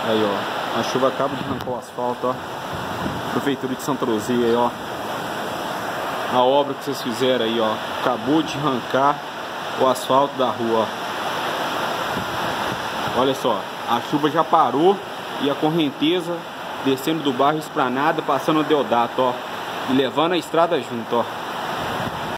Aí, ó. A chuva acaba de arrancar o asfalto, ó. Prefeitura de Santa Luzia aí, ó. A obra que vocês fizeram aí, ó. Acabou de arrancar o asfalto da rua, ó. Olha só. A chuva já parou e a correnteza descendo do bairro Esplanada, passando o Deodato, ó. E levando a estrada junto, ó.